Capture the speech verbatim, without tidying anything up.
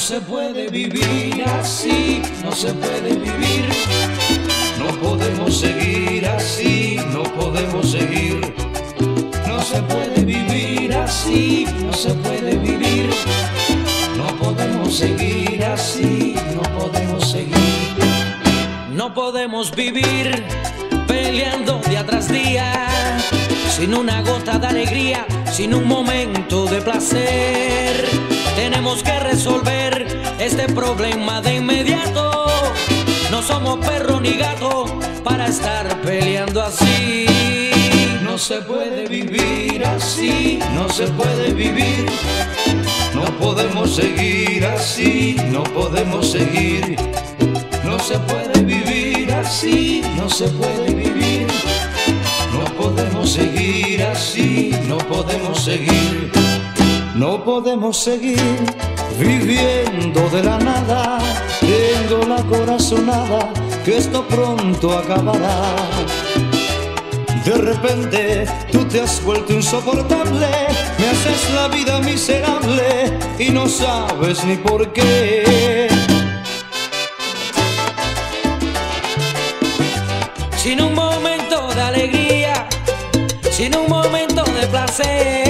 se puede vivir así, no se puede vivir. No podemos seguir así, no podemos seguir. No se puede vivir así, no se puede vivir. No podemos seguir así, no podemos seguir. No podemos vivir peleando día tras día, sin una gota de alegría, sin un momento de placer. Tenemos que resolver este problema de inmediato. No somos perro ni gato para estar peleando así. No se puede vivir así, no se puede vivir. No podemos seguir así, no podemos seguir. No se puede vivir así, no se puede vivir. No podemos seguir así, no podemos seguir. No podemos seguir viviendo de la nada. Tengo la corazonada que esto pronto acabará. De repente tú te has vuelto insoportable, me haces la vida miserable y no sabes ni por qué. Sin un momento de alegría, sin un momento de placer,